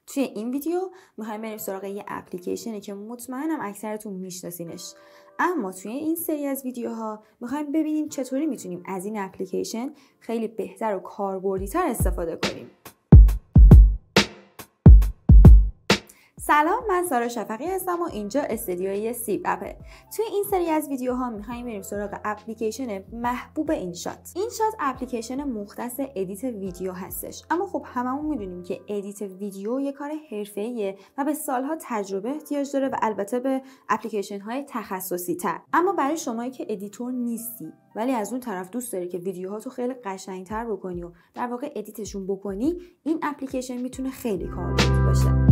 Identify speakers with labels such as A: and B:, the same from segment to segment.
A: توی این ویدیو میخوایم بریم سراغ یه اپلیکیشنی که مطمئنم اکثرتون میشناسینش. اما توی این سری از ویدیوها میخوایم ببینیم چطوری میتونیم از این اپلیکیشن خیلی بهتر و کاربردی‌تر استفاده کنیم. سلام، من سارا شفقی هستم و اینجا استدیوی سیب اپه. توی این سری از ویدیوها میخوایم بریم سراغ اپلیکیشن محبوب اینشات. اینشات اپلیکیشن مختص ادیت ویدیو هستش، اما خب هممون میدونیم که ادیت ویدیو یه کار حرفه‌ایه و به سالها تجربه احتیاج داره و البته به اپلیکیشن های تخصصی تر. اما برای شمایی که ادیتور نیستی ولی از اون طرف دوست داری که ویدیوهاتو خیلی قشنگتر بکنی و در واقع ادیتشون بکنی، این اپلیکیشن میتونه خیلی کاربردی باشه.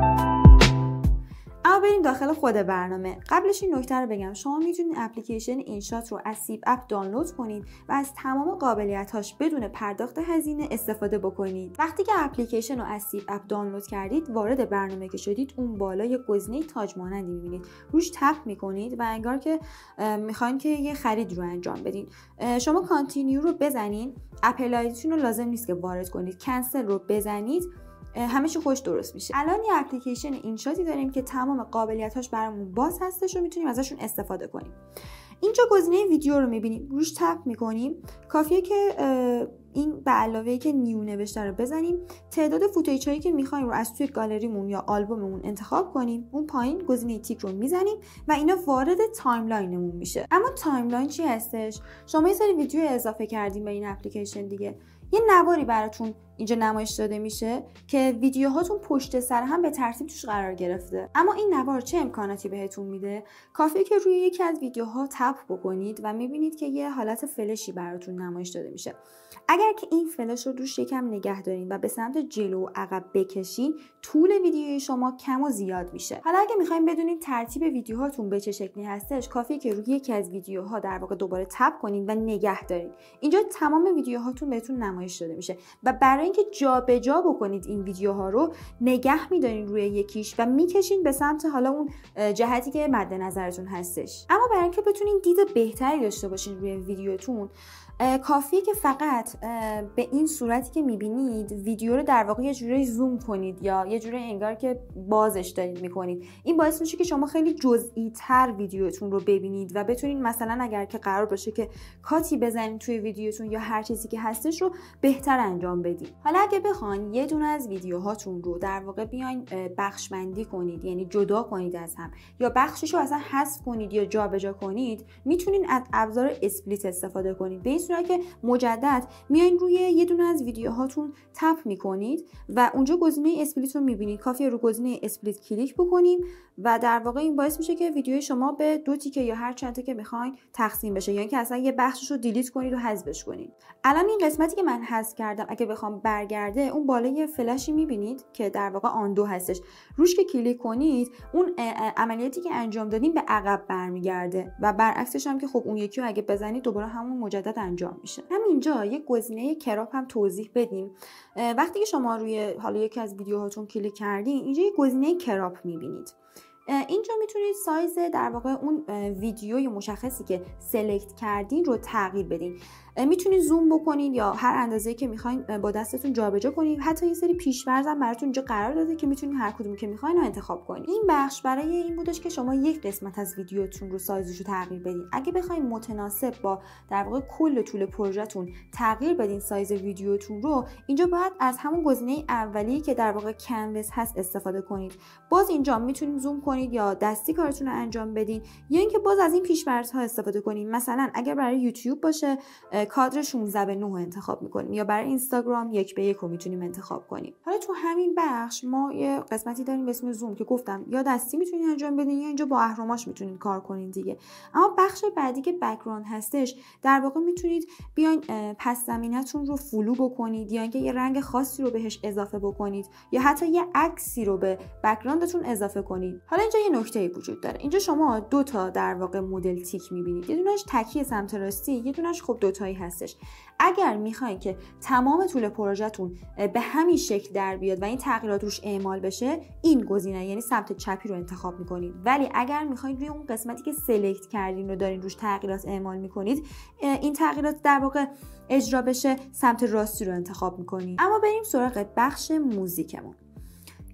A: اما بریم داخل خود برنامه. قبلش این نکته رو بگم، شما میتونید اپلیکیشن اینشات رو از سیب اپ دانلود کنید و از تمام قابلیتاش بدون پرداخت هزینه استفاده بکنید. وقتی که اپلیکیشن رو از سیب اپ دانلود کردید، وارد برنامه که شدید، اون بالا یه گزینه تاج مانندی میبینید. روش تپ میکنید و انگار که میخواین که یه خرید رو انجام بدین. شما کانتینیو رو بزنید، اپل آیدیتون رو لازم نیست که وارد کنید، کنسل رو بزنید، همه چی خوش درست میشه. الان یه اپلیکیشن اینشاتی داریم که تمام قابلیتاش برامون باز هستش و میتونیم ازشون استفاده کنیم. اینجا گزینه ویدیو رو میبینیم، روش تپ میکنیم. کافیه که این به علاوه که نیو نوشته رو بزنیم، تعداد فوتیج هایی که میخوایم رو از توی گالریمون یا آلبوممون انتخاب کنیم. اون پایین گزینه تیک رو میزنیم و اینا وارد تایملاینمون میشه. اما تایملاین چی هستش؟ شما یه سری ویدیو اضافه کردیم به این اپلیکیشن دیگه. یه نواری براتون اینجا نمایش داده میشه که ویدیوهاتون پشت سر هم به ترتیب توش قرار گرفته. اما این نوار چه امکاناتی بهتون میده؟ کافیه که روی یکی از ویدیوها تپ بکنید و میبینید که یه حالت فلشی براتون نمایش داده میشه. اگر که این فلش رو روش یکم نگه دارین و به سمت جلو و عقب بکشین، طول ویدیوی شما کم و زیاد میشه. حالا اگه میخواین بدونید ترتیب ویدیوهاتون به چه شکلی هستش، کافیه که روی یکی از ویدیوها در واقع دوباره تپ کنین و نگه دارین. اینجا تمام ویدیوهاتون بهتون نمایش داده میشه و برای اینکه جابجا بکنید این ویدیوها رو، نگه میدارین روی یکیش و میکشین به سمت حالا اون جهتی که مد نظرتون هستش. اما برای اینکه بتونین دید بهتری داشته باشین روی ویدیوتون، کافیه که فقط به این صورتی که میبینید ویدیو رو در واقع یه جوری زوم کنید یا یه جوری انگار که بازش دارید میکنید. این باعث میشه که شما خیلی جزئی تر ویدیوتون رو ببینید و بتونید مثلا اگر که قرار باشه که کاتی بزنید توی ویدیوتون یا هر چیزی که هستش رو بهتر انجام بدید. حالا اگه بخواین یه دونه از ویدیوهاتون رو در واقع بیاین بخش بندی کنید، یعنی جدا کنید از هم، یا بخشش رو اصلا حذف کنید یا جابجا کنید، میتونین از ابزار اسپلیت استفاده کنید. به این صورت که مجدد میایین روی یه دونه از ویدیوهاتون تپ میکنید و اونجا گزینه اسپلیت رو میبینید. کافیه رو گزینه اسپلیت کلیک بکنیم و در واقع این باعث میشه که ویدیوی شما به دو تیکه یا هر چند تا که میخواین تقسیم بشه، یا اینکه اصلا یه بخشش رو دیلیت کنید و حذفش کنید. الان این قسمتی که من حذف کردم اگه بخوام برگرده، اون بالا یه فلشی میبینید که در واقع آندو هستش. روش که کلیک کنید، اون عملیاتی که انجام دادین به عقب برمیگرده و برعکسش هم که خب اون یکی رو اگه بزنید دوباره همون مجدد انجام میشه. همینجا یک گزینه کراپ هم توضیح بدیم. وقتی که شما روی حالا یکی از ویدیوهاتون کلیک کردین، اینجا یک گزینه کراپ میبینید. اینجا میتونید سایز در واقع اون ویدیوی مشخصی که سلکت کردین رو تغییر بدین. میتونید زوم بکنید یا هر اندازه‌ای که میخواین با دستتون جابجا کنید. حتی یه سری پیش‌فرض هم براتون اینجا قرار داده که میتونید هر کدومی که میخواین رو انتخاب کنید. این بخش برای این بودش که شما یک قسمت از ویدیوتون رو سایزش رو تغییر بدین. اگه بخواید متناسب با در واقع کل طول پروژهتون تغییر بدین سایز ویدیوتون رو، اینجا باید از همون گزینه اولی که در واقع کنوس هست استفاده کنید. باز اینجا میتونید زوم کنید یا دستی کارتون رو انجام بدین، یا اینکه باز از این پیش‌فرض‌ها استفاده کنید. مثلا اگر برای یوتیوب باشه کادر 16:9 انتخاب میکنیم، یا برای اینستاگرام 1:1 رو میتونیم انتخاب کنیم. حالا تو همین بخش ما یه قسمتی داریم به اسم زوم که گفتم یا دستی میتونید انجام بدین یا اینجا با اهرم‌هاش میتونید کار کنین دیگه. اما بخش بعدی که بک‌گراند هستش، در واقع میتونید بیاین پس زمینه‌تون رو فلو بکنید یا اینکه یه رنگ خاصی رو بهش اضافه بکنید یا حتی یه عکسی رو به بک‌گراندتون اضافه کنید. حالا اینجا یه نکته‌ای وجود داره. اینجا شما دو تا در واقع مدل تیک می‌بینید. یه دونش تکی سمت راستی، یه دونش خب دوتایی هستش. اگر میخواین که تمام طول پروژهتون به همین شکل در بیاد و این تغییرات روش اعمال بشه، این گزینه یعنی سمت چپی رو انتخاب میکنید. ولی اگر میخواین روی اون قسمتی که سلکت کردین رو دارین روش تغییرات اعمال میکنید، این تغییرات در واقع اجرا بشه، سمت راستی رو انتخاب میکنید. اما بریم سراغ بخش موزیکمون.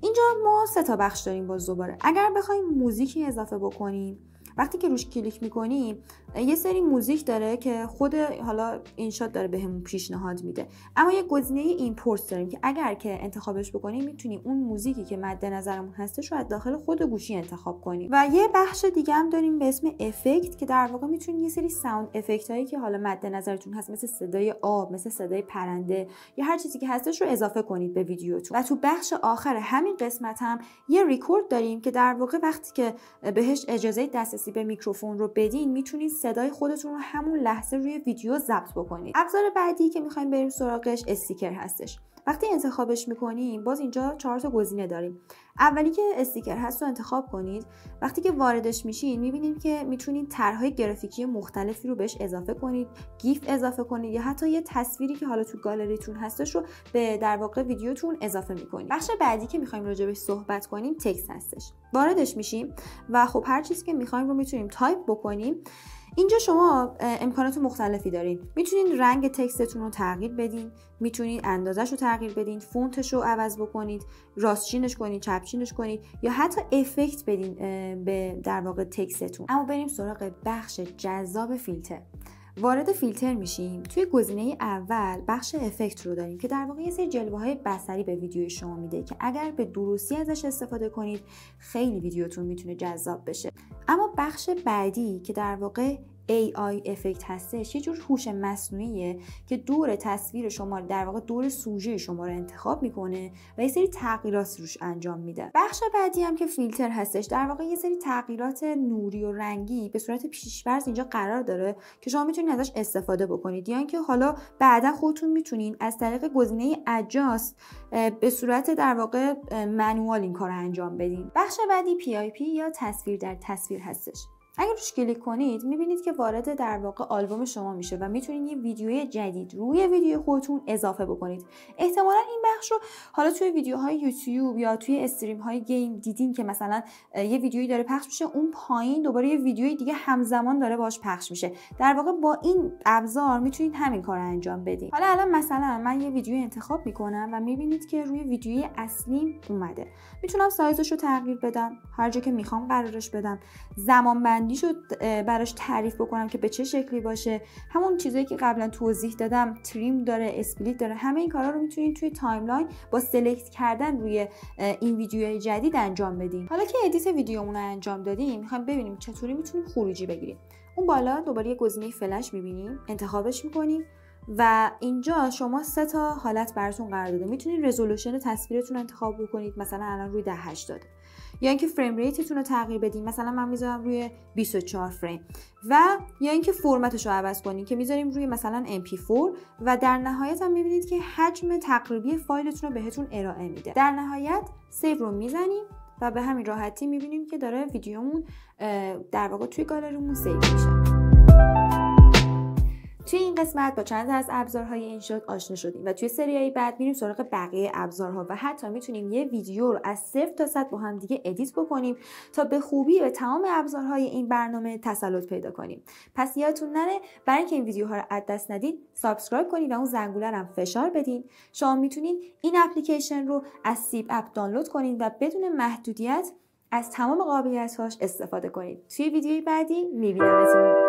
A: اینجا ما 3 تا بخش داریم باز دوباره. اگر بخوایم موزیکی اضافه بکنیم، وقتی که روش کلیک میکنیم یه سری موزیک داره که خود حالا اینشات داره بهمون پیشنهاد میده، اما یه گزینه ایمپورت داریم که اگر که انتخابش بکنیم میتونیم اون موزیکی که مد نظرمون هستش رو از داخل خود گوشی انتخاب کنیم. و یه بخش دیگه هم داریم به اسم افکت که در واقع میتونید یه سری ساوند افکت هایی که حالا مد نظرتون هست، مثل صدای آب، مثل صدای پرنده یا هر چیزی که هستش رو اضافه کنید به ویدیوتون. و تو بخش آخر همین قسمت هم یه ریکورد داریم که در واقع وقتی که بهش اجازه دسترسی به میکروفون رو بدین میتونید صدای خودتون رو همون لحظه روی ویدیو ضبط بکنید. ابزار بعدی که میخوایم بریم سراغش استیکر هستش. وقتی انتخابش میکنیم باز اینجا 4 تا گزینه داریم. اولی که استیکر هست رو انتخاب کنید. وقتی که واردش میشین میبینید که میتونید طرحهای گرافیکی مختلفی رو بهش اضافه کنید، گیف اضافه کنید یا حتی یه تصویری که حالا تو گالریتون هستش رو به در واقع ویدیوتون اضافه میکنید. بخش بعدی که میخوایم راجع بهش صحبت کنیم تکست هستش. واردش میشیم و خب هر چیزی که میخوایم رو میتونیم تایپ بکنیم. اینجا شما امکانات مختلفی دارین. میتونید رنگ تکستتون رو تغییر بدین، میتونید اندازش رو تغییر بدین، فونتش رو عوض بکنید، راستچینش کنید، چپچینش کنید یا حتی افکت بدین به در واقع تکستتون. اما بریم سراغ بخش جذاب فیلتر. وارد فیلتر میشیم. توی گزینه اول بخش افکت رو داریم که در واقع یه سری جلوه‌های بصری به ویدیو شما میده که اگر به درستی ازش استفاده کنید خیلی ویدیوتون میتونه جذاب بشه. اما بخش بعدی که در واقع AI افکت هستش یه جور هوش مصنوعیه که دور تصویر شما در واقع دور سوژه شما رو انتخاب میکنه و یه سری تغییرات روش انجام میده. بخش بعدی هم که فیلتر هستش در واقع یه سری تغییرات نوری و رنگی به صورت پیش‌فرض اینجا قرار داره که شما میتونید ازش استفاده بکنید یا اینکه حالا بعدا خودتون میتونید از طریق گزینه adjust به صورت در واقع منوال این کارو انجام بدین. بخش بعدی PIP یا تصویر در تصویر هستش. اگر روش کلیک کنید میبینید که وارد در واقع آلبوم شما میشه و میتونید یه ویدیوی جدید روی ویدیو خودتون اضافه بکنید. احتمالاً این بخش رو حالا توی ویدیوهای یوتیوب یا توی استریم های گیم دیدین که مثلا یه ویدیویی داره پخش میشه، اون پایین دوباره یه ویدیوی دیگه همزمان داره باهاش پخش میشه. در واقع با این ابزار میتونید همین کارو انجام بدین. حالا الان مثلا من یه ویدیو انتخاب میکنم و میبینید که روی ویدیوی اصلی اومده. میتونم سایزش رو تغییر بدم، هر جا که میخوام قرارش بدم، زمان بندیشو براش تعریف بکنم که به چه شکلی باشه. همون چیزایی که قبلا توضیح دادم، تریم داره، اسپلیت داره، همه این کارا رو میتونید توی تایملاین با سلکت کردن روی این ویدیوهای جدید انجام بدین. حالا که ادیت ویدیومون رو انجام دادیم میخوایم ببینیم چطوری میتونیم خروجی بگیریم. اون بالا دوباره یه گزینه فلش میبینیم، انتخابش میکنیم و اینجا شما 3 تا حالت براتون قرار داده. میتونید رزولوشن تصویرتون رو انتخاب بکنید، مثلا الان روی 1080 یا اینکه فریم ریتتون رو تغییر بدین، مثلا من میذارم روی 24 فریم، و یا اینکه فرمتش رو عوض کنین که میذاریم روی مثلا MP4 و در نهایت هم میبینید که حجم تقریبی فایلتون رو بهتون ارائه میده. در نهایت سیو رو میزنیم و به همین راحتی میبینیم که داره ویدیومون در واقع توی گالریمون سیو میشه. توی این قسمت با چند تا از ابزارهای اینشات آشنا شدیم و توی سریای بعد میریم سراغ بقیه ابزارها و حتی میتونیم یه ویدیو رو از 0 تا 100 با هم دیگه ادیت بکنیم تا به خوبی به تمام ابزارهای این برنامه تسلط پیدا کنیم. پس یادتون نره برای اینکه این ویدیوها رو از دست ندید سابسکرایب کنید و اون زنگوله رو هم فشار بدین. شما میتونید این اپلیکیشن رو از سیب اپ دانلود کنید و بدون محدودیت از تمام قابلیت‌هاش استفاده کنید. توی ویدیوی بعدی میبینمتون.